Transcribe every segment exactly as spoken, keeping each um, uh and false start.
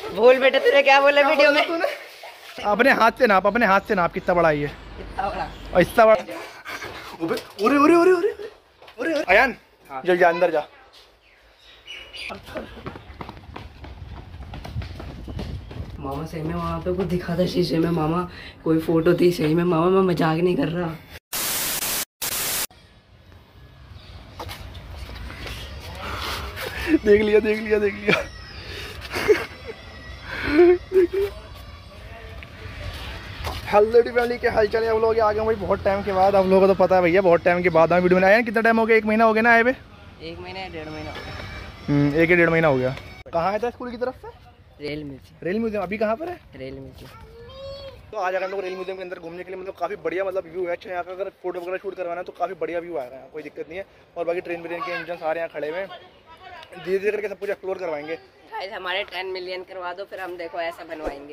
बोल बेटा तूने क्या बोला वीडियो में? अपने हाथ से नाप, अपने हाथ से नाप कितना बड़ा है ये। कितना बड़ा? और इतना बड़ा। ओरे ओरे ओरे ओरे ओरे अयान जल जा अंदर जा। मामा सही में वहाँ पे कुछ दिखा था शीशे में, मामा कोई फोटो थी सही में मामा, मैं मजाक नहीं कर रहा। देख लिया देख लिया देख लिया देख लिया। हेलो फैमिली के हालचाल है, आप लोग आ गए भाई बहुत टाइम के बाद। आप लोगों को तो पता है भैया बहुत टाइम के बाद हम वीडियो बनाए। कितना टाइम हो गया? एक महीना हो गया ना आए हुए? एक महीना डेढ़ महीना हम्म एक डेढ़ महीना हो गया। कहाँ आया था स्कूल की तरफ से? Rail museum. रेल म्यूजियम अभी कहाँ पर है? Rail museum. तो आज हम लोग रेल म्यूजियम के अंदर घूमने के लिए, मतलब काफ़ी बढ़िया मतलब व्यू है। अच्छा यहाँ का अगर फोटो वगैरह शूट करवाना है तो काफ़ी बढ़िया व्यू आएगा, कोई दिक्कत नहीं है। और बाकी ट्रेन व्रेन के इंजन सारे यहाँ खड़े हुए हैं, धीरे धीरे करके सब कुछ एक्सप्लोर करवाएंगे। हमारे टेन मिलियन करवा दो फिर हम देखो ऐसा बनवाएंगे।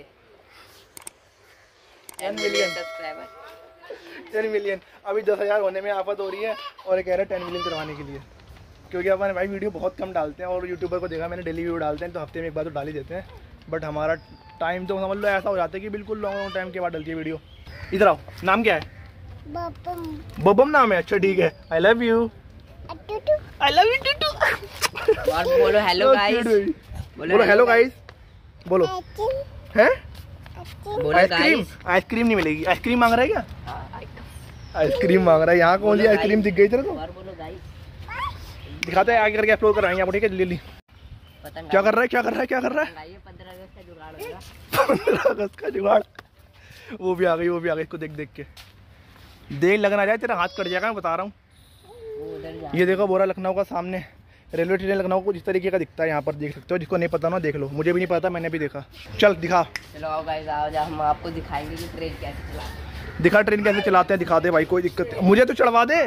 Ten million subscriber, ten million अभी दस हज़ार होने में आफत हो रही है और कह रहे हैं टेन मिलियन करवाने के लिए, क्योंकि अपन भाई वीडियो बहुत कम डालते हैं। और यूट्यूबर को देखा मैंने डेली वीडियो डालते हैं तो हफ्ते में एक बार तो डाल ही देते हैं, बट हमारा टाइम तो समझ लो ऐसा हो जाता है कि बिल्कुल लॉन्ग लॉन्ग टाइम के बाद डलती है वीडियो। इधर आओ, नाम क्या है? बबम। बबम नाम है? अच्छा ठीक है। I love you. I love you too. बोलो हेलो गाइस। बोलो हेलो गाइस। बोलो हैं? आइसक्रीम? आइसक्रीम नहीं मिलेगी। आइसक्रीम मांग रहा है क्या? आइसक्रीम मांग रहा है। यहाँ कौन सी आइसक्रीम दिख गई तेरे को? दिखाते हैं आगे करके एक्सप्लोर कराएंगे आपको, ठीक है? जल्दी क्या कर रहा है क्या कर रहा है क्या कर रहा है? पंद्रह अगस्त का जुगाड़ होगा। पंद्रह अगस्त का जुगाड़। वो भी आ गई वो भी आ गई। इसको देख देख के देख लगना जाए तेरा हाथ कट जाएगा, मैं बता रहा हूँ। ये देखो बोरा लखनऊ का सामने रेलवे स्टेशन लखनऊ को जिस तरीके का दिखता है यहाँ पर देख सकते हो। जिसको नहीं पता ना देख लो, मुझे भी नहीं पता, मैंने भी देखा। चल दिखा। चलो आओ गाइस आओ, जा हम आपको दिखाएंगे कि ट्रेन कैसे चलाते हैं। दिखा ट्रेन कैसे चलाते हैं, दिखा दे भाई, कोई दिक्कत नहीं। मुझे तो चढ़वा दे।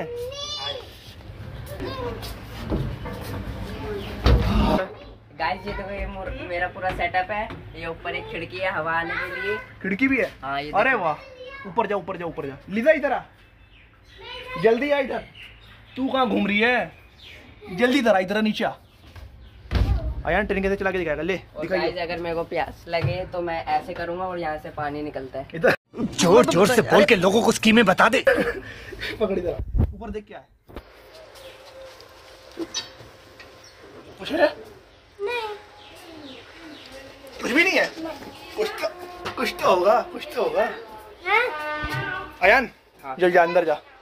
गाइस ये देखो ये मेरा पूरा सेटअप है। ये ऊपर एक खिड़की है हवा आने के लिए। खिड़की भी है? हाँ, ये अरे वाह। ऊपर जा ऊपर जा ऊपर जा। लीजा इधर आ, जल्दी आ इधर। तू कहाँ घूम रही है? जल्दी इधर आ, इधर नीचे आ। आयान ट्रेन कैसे चला के दिखाएगा, ले दिखाइए। अगर मेरे को प्यास लगे तो मैं ऐसे करूंगा और यहाँ से पानी निकलता है। इधर जोर जोर से बोल के लोगों को स्कीमें बता दे। पकड़ इधर, ऊपर देख क्या है। कुछ है? नहीं, कुछ भी नहीं है। कुछ तो कुछ तो होगा, कुछ तो होगा। आयान जल्दी जा अंदर जा।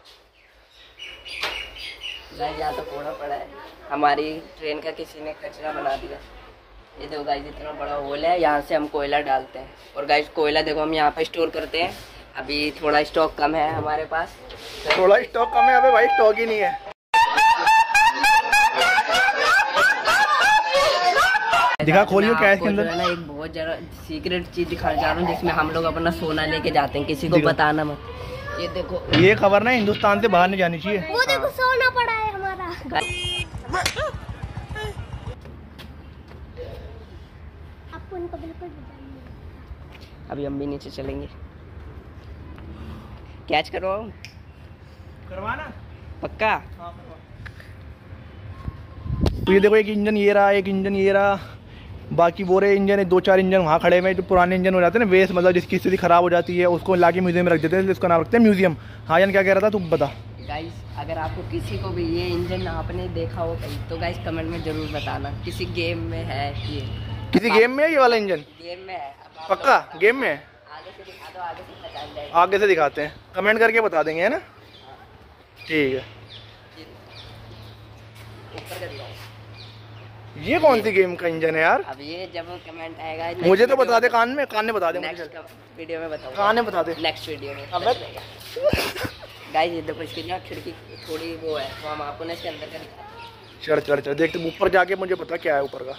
यहाँ तो कूड़ा पड़ा है, हमारी ट्रेन का किसी ने कचरा बना दिया। ये देखो गाइस इतना बड़ा होल है, यहाँ से हम कोयला डालते हैं। और गाइस कोयला देखो हम यहाँ पे स्टोर करते हैं। अभी थोड़ा स्टॉक कम है हमारे पास। थोड़ा स्टॉक कम है? अबे भाई स्टॉक ही नहीं है। दिखा खोलियो क्या है इसके अंदर? ना एक बहुत जरा सीक्रेट चीज दिखाना चाह रहा हूँ जिसमें हम लोग अपना सोना लेके जाते हैं, किसी को बताना मत। ये देखो ये खबर ना हिंदुस्तान से बाहर नहीं जानी चाहिए। वो देखो सोना पड़ा है हमारा। आपको इनको बिल्कुल अभी हम भी नीचे चलेंगे। कैच करवाओ? करवाना पक्का। तो ये देखो एक इंजन ये रहा, एक इंजन ये रहा, बाकी वो रहे इंजन है, दो चार इंजन वहाँ खड़े हुए। जो पुराने इंजन हो जाते हैं ना वेस्ट, मतलब जिसकी स्थिति खराब हो जाती है उसको लाके म्यूजियम में रख देते हैं, इसका नाम रखते हैं म्यूजियम। हाँ यान क्या कह रहा था तू बता। गाइस अगर आपको किसी को भी ये इंजन आपने देखा हो कहीं तो गाइस कमेंट में जरूर बताना। किसी गेम में है ये? किसी गेम में है ये वाला इंजन? गेम में है। पक्का गेम में है? आगे से दिखा दो, आगे से बता देंगे। आगे से दिखाते हैं, कमेंट करके बता देंगे, है ना? ठीक है। ऊपर कर लो। ये कौन सी गेम का इंजन है यार? अब ये जब कमेंट आएगा मुझे तो बता दे, कान में कान में बता दे। नेक्स्ट वीडियो में बताऊंगा। कान में बता दे नेक्स्ट वीडियो में। गाइस ये देखो इसकी ना खिड़की थोड़ी वो है तो हम आपको ना इसके अंदर का दिखाते हैं। चढ़ चढ़ चढ़ देख, ऊपर जाके मुझे पता क्या है ऊपर का।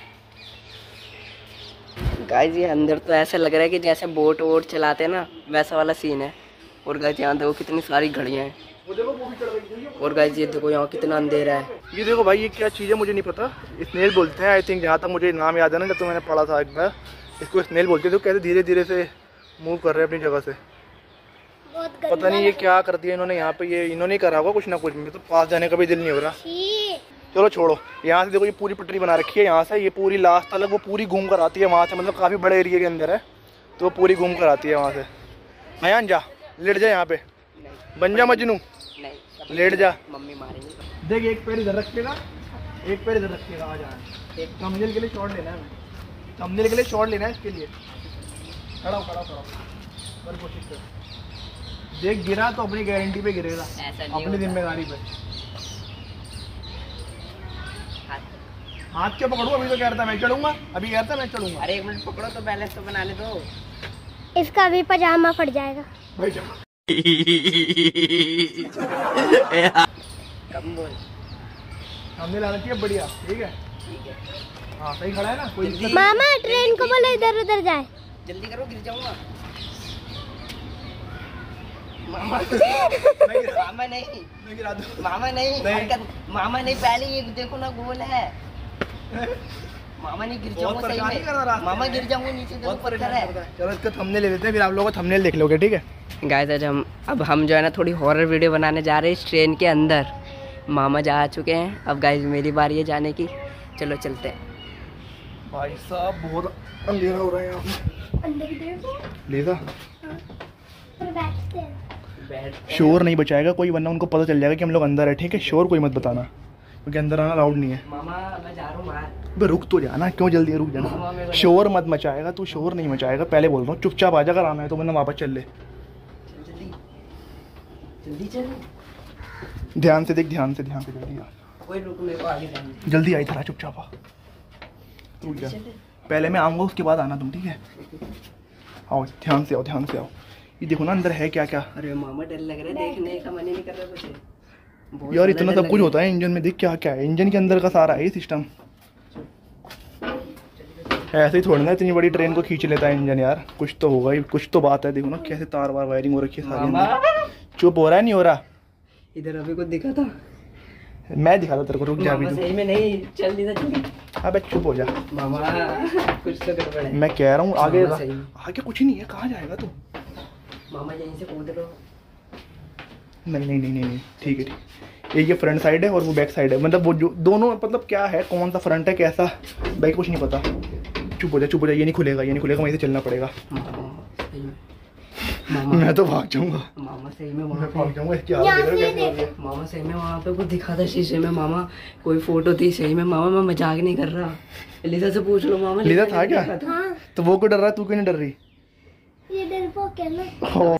गाइस ये अंदर तो ऐसा लग रहा है कि जैसे बोट वोट चलाते हैं ना वैसा वाला सीन है। और गाइस यहाँ देखो कितनी सारी घड़ियाँ हैं। और गाइस ये देखो यहाँ कितना अंधेरा है। ये देखो भाई ये क्या चीज़ है मुझे नहीं पता। स्नेल बोलते हैं आई थिंक, जहाँ तक मुझे नाम याद है ना, जब तो मैंने पढ़ा था एक बार। इसको स्नेल बोलते थे। तो कहते धीरे धीरे से मूव कर रहे हैं अपनी जगह से। पता नहीं ये क्या कर दिया इन्होंने यहाँ पे। ये इन्होंने करा होगा कुछ ना कुछ। मैं तो पास जाने का भी दिल नहीं हो रहा। चलो छोड़ो, यहाँ से देखो ये पूरी पटरी बना रखी है, यहाँ से ये पूरी लास्ट तक वो पूरी घूम कर आती है वहाँ से, मतलब काफ़ी बड़े एरिया के अंदर है तो वो पूरी घूम कर आती है वहाँ से। अयान जा, लेट जा यहाँ पे, बन जा मजनू, लेट जा। मम्मी मारेंगी। देख एक पैर इधर रखेगा, एक पैर इधर रखेगा, आ जाना। एक थंबनेल के लिए शॉट लेना है, थंबनेल के लिए शॉट लेना है, इसके लिए खड़ा हो खड़ा हो, खड़ा हो, कर कोशिश कर। देख गिरा तो अपनी गारंटी पे गिरेगा, अपनी जिम्मेदारी पे। हाथ क्या पकड़ू, अभी तो कह रहा था मैं चढ़ूंगा, अभी कह रहा था मैं चढ़ूंगा। अरे एक मिनट पकड़ो तो बैलेंस तो बना ले दो। इसका भी पजामा फट जाएगा। भाई कम बोल। हमने ला रखी है बढ़िया, ठीक है ठीक है, हाँ सही खड़ा है ना, कोई दिक्कत मामा ट्रेन को बोलो इधर उधर जाए। जल्दी करो गिर जाऊंगा। मामा मामा नहीं, मैं गिरा दूं। मामा नहीं, नहीं। हरकत, मामा नहीं, पहले ये देखो ना गोल है। मामा नहीं गिर बहुत जाऊंगा सही परेशानी कर रहा में, रास्ते मामा में। गिर जाऊंगा नीचे देखो बहुत पत्थर परेशान है। करता है। चलो इसका थंबनेल ले लेते हैं, फिर आप लोगों को थंबनेल देख लोगे, ठीक है। गाइस आज हम अब हम जो है ना थोड़ी हॉरर वीडियो बनाने जा रहे हैं इस ट्रेन के अंदर। मामा जा चुके हैं, अब गाइस मेरी बारी है जाने की, चलो चलते हैं। भाई साहब बहुत अंधेरा हो रहा है यहाँ पे। अंदर देखो, ले जा, फिर बैठते हैं। बैठ शोर नहीं बचाएगा कोई, वरना उनको पता चल जाएगा कि हम लोग अंदर है, ठीक है। शोर कोई मत बताना, क्योंकि अंदर आना अलाउड नहीं है। मामा मैं जा रहा हूँ बाहर। बे रुक तो जाना, क्यों जल्दी रुक मामा जाना। मेरे को शोर मत मचाएगा तू, शोर नहीं मचाएगा, पहले बोल रहा हूँ। चुपचाप आ जा, अगर आना है तो, वरना वापस चल ले। जल्दी जल्दी चल, ध्यान से देख, ध्यान से, ध्यान से, जल्दी आ, कोई रुक मेरे को आगे जाने दे। जल्दी आई थरा, चुपचाप आ, रुक जा। पहले मैं आऊँगा, उसके बाद आना तुम, ठीक है। आओ ध्यान से आओ, ध्यान से आओ। ये देखो ना अंदर है क्या क्या। अरे मामा डर लग रहा है, देखने का मन ही नहीं कर रहा कुछ। बहुत यार ज्यादा इतना डर सब लग कुछ रहा होता है इंजन में, देख क्या क्या है इंजन के अंदर का सारा है ये सिस्टम। ऐसे ही थोड़ी ना इतनी बड़ी ट्रेन को खींच लेता है इंजन, यार कुछ तो होगा ही, कुछ तो बात है। देखो ना कैसे तार वार वायरिंग हो रखी है सारी मामा अंदर। चुप हो रहा है, नहीं हो रहा। इधर अभी कुछ दिखा था, मैं दिखा था तेरे को, रुक जा अभी मामा तू। सही में नहीं चल दी था। अबे चुप हो जा, मामा कुछ तो गड़बड़ है। मैं कह रहा हूँ आगे मामा सही। आगे कुछ नहीं है, कहाँ जाएगा तू। मामा यहीं से कूद लो। नहीं नहीं नहीं नहीं नहीं, ठीक है ठीक। एक ये फ्रंट साइड है और वो बैक साइड है, मतलब वो जो दोनों, मतलब क्या है, कौन सा फ्रंट है कैसा बैक कुछ नहीं पता। चुप हो जा, चुप हो जा, ये नहीं खुलेगा, ये नहीं खुलेगा, वहीं से चलना पड़ेगा। मामा सही में, मामा मैं तो भाग जाऊंगा, मामा सही में वहाँ मैं भाग पे, जाऊंगा। इसकी हालत देख रहे हो कैसे हो रही है? मामा सही में वहाँ पे कुछ दिखा था शीशे में। मामा कोई फोटो थी सही में, मामा मैं मजाक नहीं कर रहा। लिजा से पूछ लो मामा। लिजा था क्या? हाँ, तो वो क्यों डर रहा है, तू क्यों नहीं डर रही? ये डरपोक है ना। हो।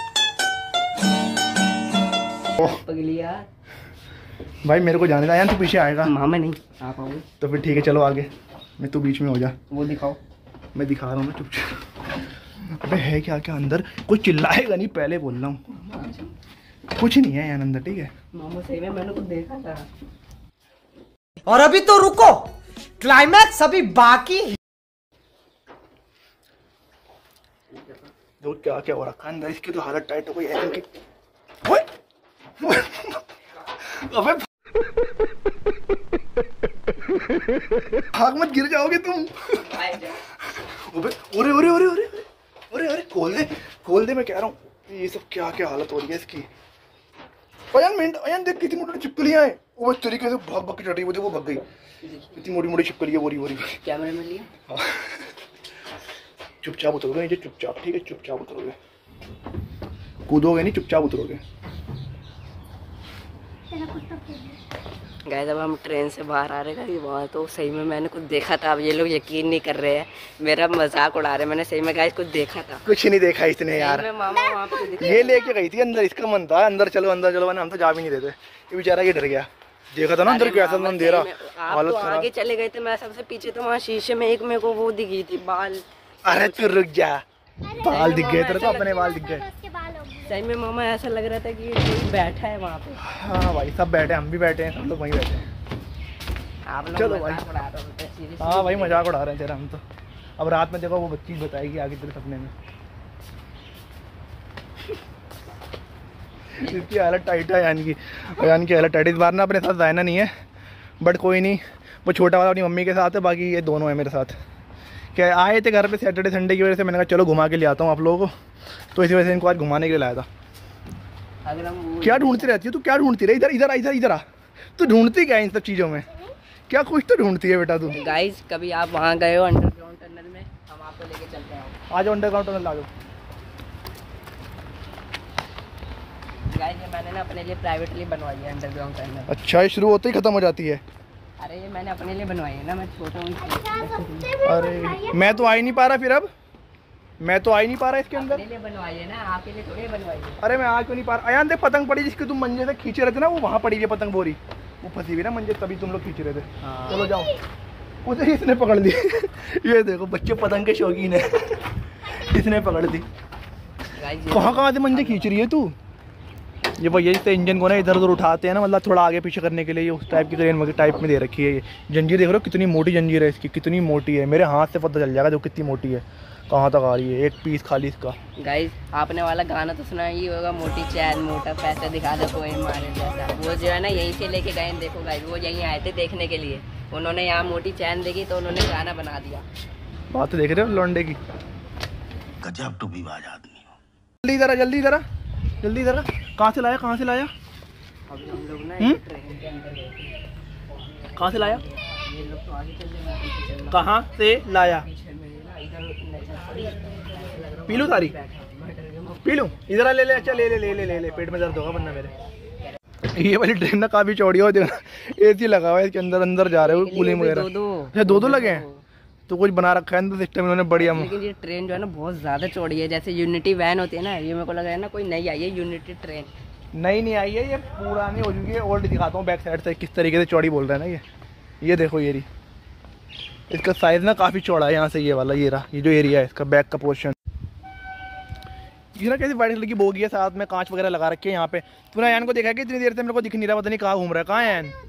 पगली यार। भाई मेरे को जाने दे, यार तू पीछे आएगा। मामा नहीं आ पाओगे तो फिर ठीक है, चलो आगे, मैं तू बीच में हो जा। वो दिखाओ। मैं दिखा रहा हूँ ना, चुपचाप। अबे है क्या क्या अंदर, कोई चिल्लाएगा नहीं, पहले बोल रहा हूँ। कुछ नहीं है यार अंदर, ठीक है। मामा सही में मैंने कुछ देखा था। और अभी तो रुको, क्लाइमैक्स अभी बाकी। देखो क्या क्या हो रखा है अंदर, इसकी तो हालत टाइट हो गई है इनकी। ओए! अबे भाग मत, गिर जाओगे तुम। अबे ओरे ओरे ओरे ओरे ओरे ओरे खोल दे, खोल दे, मैं कह रहा हूँ। ये सब क्या क्या हालत हो रही है इसकी। अयान मिनट, अयान देख कितनी मोटी छिपकलियां हैं। वो इस तरीके से भाग भाग के चढ़ रही, वो देखो भाग गई। इतनी मोटी मोटी छिपकलियां, बोरी बोरी। कैमरे में लिया। चुपचाप उतरोगे नीचे, चुपचाप, ठीक है, चुपचाप उतरोगे, कूदोगे नहीं, चुपचाप उतरोगे। तेरा कुत्ता खेल। गाइस अब हम ट्रेन से बाहर आ रहे हैं, वहाँ तो सही में मैंने कुछ देखा था। अब ये लोग यकीन नहीं कर रहे हैं, मेरा मजाक उड़ा रहे हैं। मैंने सही में गाइस कुछ देखा था। कुछ नहीं देखा इसने यार। सही में मामा वहाँ पे कुछ दिखा। ये लेके गई थी अंदर, इसका मन था अंदर चलो अंदर चलो, वरना हम तो जा भी नहीं देते। ये बेचारा ये डर गया, देखा था ना अंदर अरे कैसा मामा अंधेरा, सही में, आप हालत तो खराब। आगे चले गए थे, मैं सबसे पीछे था। वहाँ शीशे में एक मेरे को वो दिखी थी, बाल। अरे तू रुक जा, बाल दिख गए तेरे, तो अपने बाल दिख गए। उसके बाल हो गए। सही में मामा ऐसा लग रहा था कि कोई बैठा है वहाँ पे। हाँ भाई सब बैठे, हम भी बैठे हैं, सब लोग वहीं बैठे हैं। आप लोग चलो मजाक भाई। उड़ा रहे होते हैं, seriously। हाँ भाई मजाक उड़ा रहे हैं तेरा हम तो। अब रात में देखो वो चीज़ बताएगी आगे तेरे सपने में। इसकी हालत टाइट है यानी कि, यानी कि हालत टाइट। इस बार ना अपने साथ जाना नहीं है, बट कोई नहीं, वो छोटा वाला अपनी मम्मी के साथ है, बाकी ये दोनों है मेरे साथ। क्या आए थे घर पे सैटरडे संडे की वजह से, मैंने कहा चलो घुमा के ले आता हूँ आप लोगों को, तो इसी वजह से इनको आज घुमाने के लिए लाया था। अगर हम वो- क्या ढूंढती रहती है तू, क्या ढूंढती रही? इधर इधर इधर इधर आ, तू ढूंढती क्या है इन सब चीज़ों में? क्या कुछ तो ढूंढती है बेटा तू। गाइस कभी आप वहाँ गए हो अंडरग्राउंड टनल में, हम आपको लेके चलते हैं। आ जाओ अंडरग्राउंड टनल आ जाओ। गाइस ये मैंने ना अपने लिए प्राइवेटली बनवाई है अंडरग्राउंड टनल। अच्छा, ये शुरू होते ही खत्म हो जाती है? अरे ये मैंने अपने लिए बनवाई है ना, मैं छोटा हूँ। अरे मैं तो आ ही नहीं पा रहा फिर, अब मैं तो आ ही नहीं पा रहा इसके अंदर। अपने लिए बनवाई है ना, आपके लिए थोड़ी बनवाई है। अरे मैं आ क्यों नहीं पा रहा? अयान देख, पतंग पड़ी जिसकी तुम मंजे से खींचे रहे थे ना, वो वहाँ पड़ी है पतंग बोरी, वो फंसी हुई ना मंजे, तभी तुम लोग खींच रहे थे। हाँ। चलो जाओ, उसे इसने पकड़ ली। ये देखो बच्चे पतंग के शौकीन है। इसने पकड़ ली। कहाँ कहाँ से मंजे खींच रही है तू? ये भैया जिससे इंजन को ना इधर उधर उठाते हैं ना, मतलब थोड़ा आगे पीछे करने के लिए, ये उस टाइप की क्रेन टाइप में दे रखी है। ये जंजीर देख रहे हो कितनी मोटी जंजीर है इसकी, कितनी मोटी है, मेरे हाथ से पता चल जाएगा जो कितनी मोटी है, कहाँ तक आ रही है। एक पीस खाली इसका। गाइस आपने वाला गाना तो सुना ही होगा, मोटी चैन मोटा पैसा दिखा दो कोई मारे जैसा। वो जो है ना यहीं से लेके गए, देखो गाइस वो यहीं आए थे देखने के लिए, उन्होंने यहाँ मोटी चैन देखी तो उन्होंने गाना बना दिया। बात तो देख रहे हो लौंडे की। गजब टूबीबाज आदमी हो। जल्दी जरा जल्दी जरा जल्दी जरा। कहाँ से लाया कहाँ से लाया? अभी हम लोग ना हम्म? ट्रेन के अंदर गए थे। कहाँ से लाया? ये लोग तो आगे चल रहे हैं, पीछे चल रहा हूँ। कहाँ से लाया? पीछे में ना इधर नजर पड़ी। पी लूँ सारी? पी लूँ? इधर आ, ले ले। अच्छा ले ले ले ले ले ले पेट में दर्द होगा वरना मेरे। ये वाली ट्रेन ना काफी चौड़ी हो, ए सी लगा हुआ है इसके अंदर, अंदर जा रहे हो कूलिंग वगैरह। दो दो अच्छा दो दो लगे हैं तो कुछ बना रखा है अंदर सिस्टम इन्होंने बढ़िया। लेकिन ये ट्रेन जो है ना बहुत ज़्यादा चौड़ी है, जैसे यूनिटी वैन होती है ना, ये मेरे को लग रहा है ना कोई नई आई है यूनिटी ट्रेन। नई नहीं आई है, ये पुरानी हो चुकी है। ओल्ड दिखाता हूँ बैक साइड से किस तरीके से चौड़ी बोल रहा है ना ये। ये देखो ये रही, इसका साइज ना काफ़ी चौड़ा है। यहाँ से ये वाला ये रहा, ये जो एरिया है इसका बैक का पोर्शन। ये ना कैसी वाइट कलर की बोगी है, साथ में कांच वगैरह लगा रखे हैं यहाँ पे। तूने अयान को देखा है कि इतनी देर से मेरे को दिख नहीं रहा, पता नहीं कहाँ घूम रहा है। कहाँ है अयान?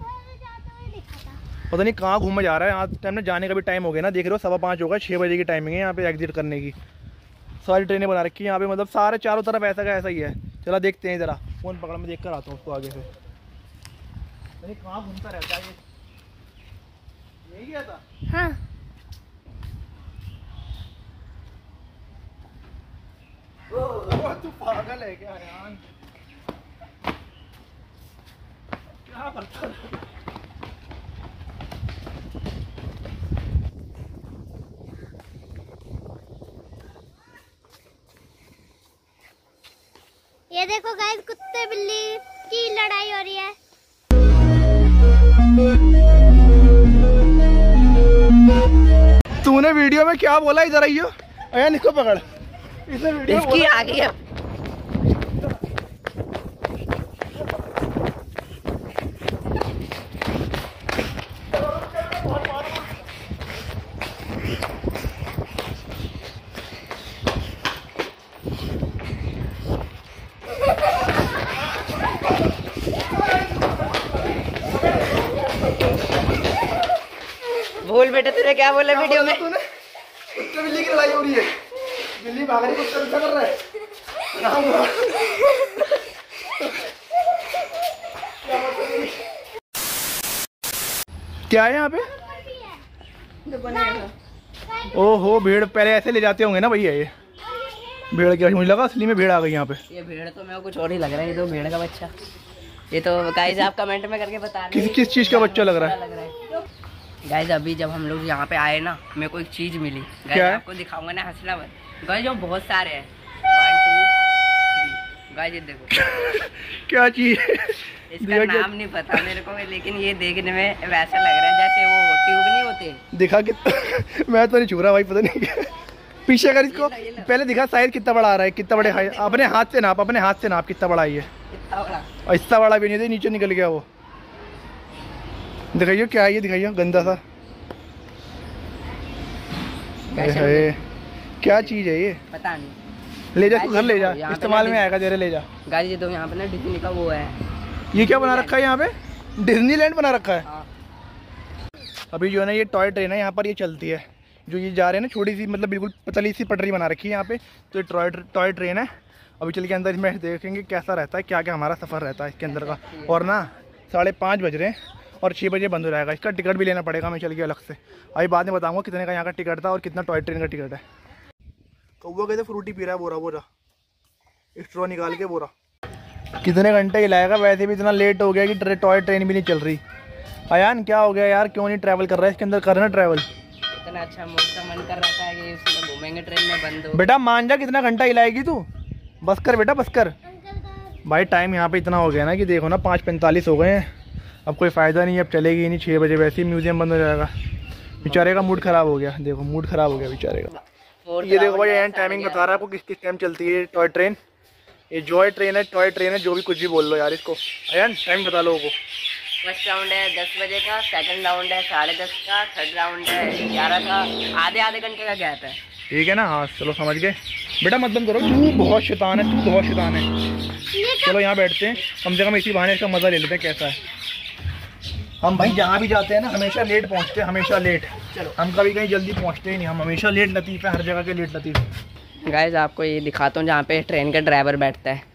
पता नहीं कहाँ घूमने जा रहा है। आज टाइम में जाने का भी टाइम हो गया ना, देख रहे हो सवा पाँच होगा, छः बजे की टाइमिंग है यहाँ पे एग्जिट करने की। सारी ट्रेनें बना रखी है यहाँ पे, मतलब सारे चारों तरफ ऐसा का ऐसा ही है। चला देखते हैं ज़रा, फोन पकड़ में देख कर आता हूँ उसको आगे से। नहीं कहाँ घूमता रहता है ये? यही गया था? हाँ ओ, तू पागल है क्या यार? क्या करता है? ये देखो गाइस, कुत्ते बिल्ली की लड़ाई हो रही है। तूने वीडियो में क्या बोला? इधर आइयो अयान, इसको पकड़। इसने वीडियो इसकी आ गई है। बोल बेटा, तूने क्या बोला वीडियो में? तूने कुत्ते बिल्ली की लड़ाई हो रही है, बिल्ली भाग रही, कुत्ता पीछा कर रहा है। क्या है यहाँ पे? ओहो भीड़, पहले ऐसे ले जाते होंगे ना भैया ये भेड़ के। मुझे लगा असली में भीड़ आ गई यहाँ पे। ये भेड़ तो मेरे को कुछ और ही लग रहा है, ये तो भेड़ का बच्चा। ये तो गाइस आप कमेंट में करके बता रहे किस किस चीज का बच्चा लग रहा है? गाइस अभी जब हम लोग यहाँ पे आए ना, मेरे को एक चीज मिली। गाइस आपको दिखाऊंगा ना, हंसना मत। गाइस जो बहुत सारे हैं, वन टू थ्री। गाइस ये देखो क्या चीज? इसका नाम नहीं पता मेरे को, लेकिन ये देखने में वैसा लग रहा है जैसे वो ट्यूब नहीं होते। दिखा कितना? मैं तो नहीं छू रहा भाई, पता नहीं क्या। पीछे कर इसको, पहले दिखा साइज कितना बड़ा आ रहा है, कितना बड़े है। अपने हाथ से नाप, अपने हाथ से नाप कितना बड़ा है ये। इतना बड़ा, और इतना बड़ा भी नहीं था, नीचे निकल गया वो। दिखाइए क्या है ये, दिखाइए गंदा सा। है क्या चीज है ये? पता नहीं। ले जा तू घर, ले जा, इस्तेमाल में आएगा तेरे, ले जा। गाइस ये तो यहाँ पे ना डिज्नी का वो है। ये क्या बना रखा है यहाँ पे? डिज्नीलैंड बना रखा है। हाँ। अभी जो है ना ये टॉय ट्रेन है, यहाँ पर ये चलती है। जो ये जा रहे हैं ना, छोटी सी मतलब बिल्कुल पतली सी पटरी बना रखी है यहाँ पे। तो ये टॉय टॉय ट्रेन है। अभी चल के अंदर इसमें देखेंगे कैसा रहता है, क्या क्या हमारा सफ़र रहता है इसके अंदर का। और ना साढ़े पाँच बज रहे हैं और छः बजे बंद हो जाएगा। इसका टिकट भी लेना पड़ेगा, मैं चल के अलग से। अभी बाद में बताऊँगा कितने का यहाँ का टिकट था और कितना टॉय ट्रेन का टिकट है। कौवा कहते फ्रूटी पी रहा है, बोरा बोरा स्ट्रॉ निकाल के बोरा। कितने घंटे हिलाएगा, वैसे भी इतना लेट हो गया कि ट्रे, टॉय ट्रेन भी नहीं चल रही। अयान क्या हो गया यार, क्यों नहीं ट्रैवल कर रहा है इसके अंदर, करना ट्रैवल। इतना अच्छा मूड का मन कर रहा था कि इसमें घूमेंगे ट्रेन में, बंद हो। बेटा मान जा, कितना घंटा हिलाएगी तू, बस कर बेटा बस कर। भाई टाइम यहाँ पे इतना हो गया ना कि देखो ना पाँच पैंतालीस हो गए हैं, अब कोई फ़ायदा नहीं है, अब चलेगी नहीं, छः बजे वैसे ही म्यूज़ियम बंद हो जाएगा। बेचारे का मूड ख़राब हो गया, देखो मूड ख़राब हो गया बेचारे का। ये देखो भाई एंड टाइमिंग बता रहा है आपको किस किस टाइम चलती है टॉय ट्रेन। ये जॉय ट्रेन है, टॉय ट्रेन है, जो भी कुछ भी बोल लो यार इसको। अयान टाइम बता लोगों को। फर्स्ट राउंड है दस बजे का, सेकंड राउंड है साढ़े दस का, थर्ड राउंड है ग्यारह का, आधे आधे घंटे का गैप है। ठीक है ना, हाँ चलो समझ गए। बेटा मत बंद करो, तू बहुत शैतान है, तू बहुत शैतान है। चलो यहाँ बैठते हैं, कम से कम इसी बहाने इसका मज़ा ले लेते हैं कैसा है। हम भाई जहाँ भी जाते हैं ना हमेशा लेट पहुँचते हैं, हमेशा लेट। चलो हम कभी कहीं जल्दी पहुँचते ही नहीं, हम हमेशा लेट लतीफ़ है, हर जगह के लेट लतीफ़। गाइस आपको ये दिखाता हूँ जहाँ पे ट्रेन का ड्राइवर बैठता है।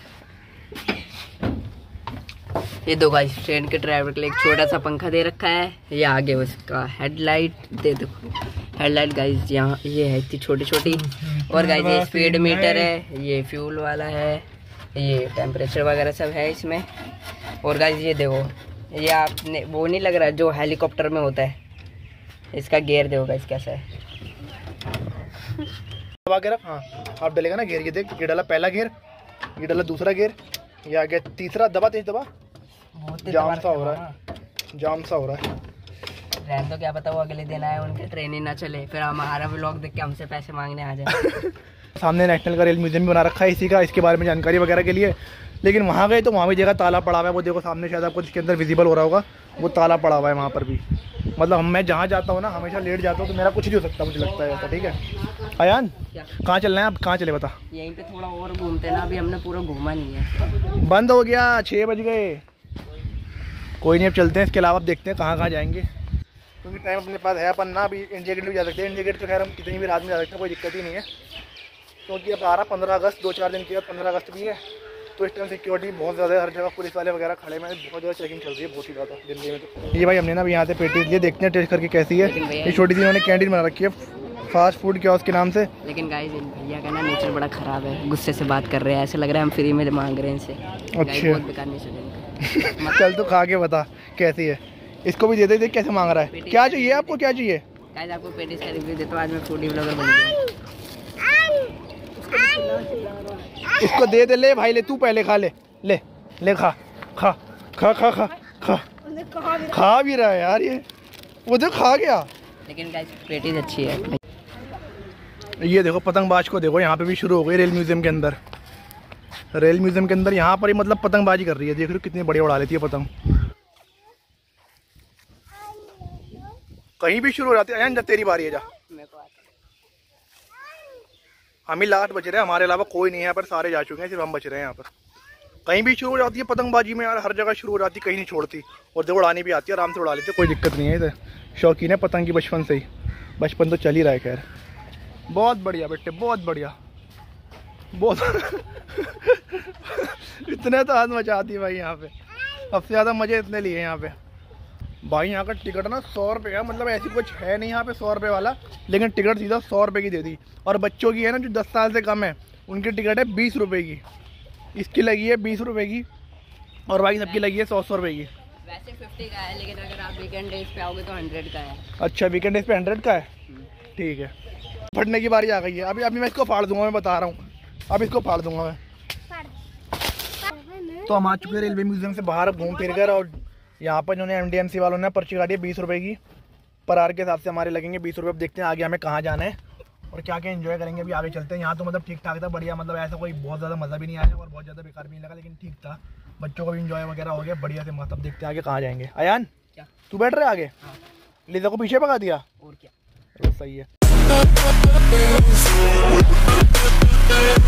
ये दो गाइस ट्रेन के ड्राइवर के लिए एक छोटा सा पंखा दे रखा है, ये आगे उसका हेडलाइट दे दो, हेडलाइट गाइस यहाँ ये है इतनी छोटी छोटी। और गाइस ये स्पीड मीटर है, ये फ्यूल वाला है, ये टेम्परेचर वगैरह सब है इसमें। और गाइस ये देखो, ये आपने वो नहीं लग रहा जो हेलीकॉप्टर में होता है, इसका गियर देखो गाइस कैसा है। दबा के रख, हाँ आप डलेगा ना गियर, ये देख ये डाला पहला गियर, ये डाला दूसरा गियर, ये आ गया तीसरा, दबा तेज दबा। जाम सा हो रहा है, जाम सा हो रहा है। रहने तो क्या पता वो अगले दिन आए उनके ट्रेन ही ना चले, फिर हमारा व्लॉग देख के हमसे पैसे मांगने आ जाए। सामने नेशनल का रेल म्यूजियम बना रखा है इसी का, इसके बारे में जानकारी वगैरह के लिए। लेकिन वहाँ गए तो वहाँ भी जगह ताला पड़ा हुआ है, वो देखो सामने शायद आपको इसके अंदर विजिबल हो रहा होगा, वो ताला पड़ा हुआ है वहाँ पर भी। मतलब हम मैं जहाँ जाता हूँ ना हमेशा लेट जाता हूँ, तो मेरा कुछ नहीं हो सकता मुझे लगता है ऐसा। ठीक है अयान कहाँ चलना है, आप कहाँ चले बता। यहीं पे थोड़ा और घूमते ना, अभी हमने पूरा घूमा नहीं है, बंद हो गया, छः बज गए। कोई नहीं अब चलते हैं, इसके अलावा अब देखते हैं कहाँ कहाँ जाएंगे, क्योंकि टाइम अपने पास है। अपन ना अभी इंडिया गेट भी जा सकते हैं, इंडिया गेट तो खैर हम कितनी भी रात में जा सकते हैं, कोई दिक्कत ही नहीं है। क्योंकि अब आ रहा पंद्रह अगस्त, दो चार दिन के बाद पंद्रह अगस्त भी है, तो इस टाइम सिक्योरिटी बहुत ज़्यादा है, हर जगह पुलिस वाले वगैरह खड़े में, बहुत ज़्यादा चेकिंग चल रही है, बहुत ही ज़्यादा दिल्ली में। तो ये भाई हमने ना अभी यहाँ से पेटीज लिए, देखते हैं टेस्ट करके कैसी है। ये छोटी सी इन्होंने कैंटीन बना रखी है फास्ट फूड के उसके नाम से। लेकिन गाइस इन भैया का ना नेचर बड़ा ख़राब है, गुस्से से बात कर रहे हैं, ऐसे लग रहा है हम फ्री में मांग रहे हैं इनसे। अच्छा बहुत बेकार नेचर है। चल तो खा के बता कैसी है, इसको भी दे दे, देख कैसे मांग रहा है। क्या चाहिए आपको, क्या चाहिए? गाइस आपको पेटीज का रिव्यू देता हूँ, आज मैं फूडी ब्लॉगर बन गया। इसको दे दे, ले भाई ले, तू पहले खा ले, ले ले खा खा खा खा खा खा खा भी रहा है यार ये, वो तो खा गया। लेकिन गाइस पेटीज अच्छी है। ये देखो पतंगबाज को देखो, यहाँ पे भी शुरू हो गई रेल म्यूजियम के अंदर। रेल म्यूजियम के अंदर यहाँ पर ही मतलब पतंगबाजी कर रही है, देख रहे हो कितनी बढ़िया उड़ा लेती है पतंग, कहीं भी शुरू हो जाती है। जा तेरी बारी है, जा। हम ही लास्ट बच रहे हैं, हमारे अलावा कोई नहीं है यहाँ पर, सारे जा चुके हैं, सिर्फ हम बच रहे हैं यहाँ पर। कहीं भी शुरू हो जाती है पतंगबाजी में यार, हर जगह शुरू हो जाती है, कहीं नहीं छोड़ती। और देखो उड़ानी भी आती है, आराम से उड़ा लेते, कोई दिक्कत नहीं है। इधर शौकीन है पतंग की बचपन से ही, बचपन तो चल ही रहा है। खैर बहुत बढ़िया बेटे, बहुत बढ़िया, बहुत इतने तो हाथ मचाती है भाई यहाँ पे, सबसे ज़्यादा मज़े इतने लिए यहाँ पे भाई। यहाँ का टिकट ना सौ रुपये का, मतलब ऐसी कुछ है नहीं यहाँ पे सौ रुपये वाला, लेकिन टिकट सीधा सौ रुपये की दे दी। और बच्चों की है ना जो दस साल से कम है, उनकी टिकट है बीस रुपये की, इसकी लगी है बीस रुपये की, और बाकी सबकी लगी है सौ सौ रुपये की। वैसे फिफ्टी का है, लेकिन अगर आप वीकेंड डेज पे आओगे तो हंड्रेड का है। अच्छा वीकेंड डेज पे हंड्रेड का है, ठीक है। फटने की बारी आ गई है, अभी अभी मैं इसको फाड़ दूंगा, मैं बता रहा हूँ, अब इसको फाड़ दूंगा मैं। तो हम आ चुके हैं रेलवे म्यूजियम से बाहर घूम फिर कर, और यहाँ पर जो एम डी एम सी वालों ने पर्ची काटी है बीस रुपये की, पर आर के हिसाब से हमारे लगेंगे बीस रुपये। अब देखते हैं आगे हमें कहाँ जाना है और क्या क्या एंजॉय करेंगे। अभी आगे चलते हैं। यहाँ तो मतलब ठीक ठाक था, बढ़िया, मतलब ऐसा कोई बहुत ज़्यादा मज़ा भी नहीं आया और बहुत ज़्यादा बेकार भी नहीं लगा, लेकिन ठीक था, बच्चों को भी इंजॉय वगैरह हो गया बढ़िया से मस्त। अब देखते हैं आगे कहाँ जाएंगे। अयान क्या तू बैठ रहे आगे? हाँ। लीजा को पीछे भगा दिया, और क्या, तो सही है।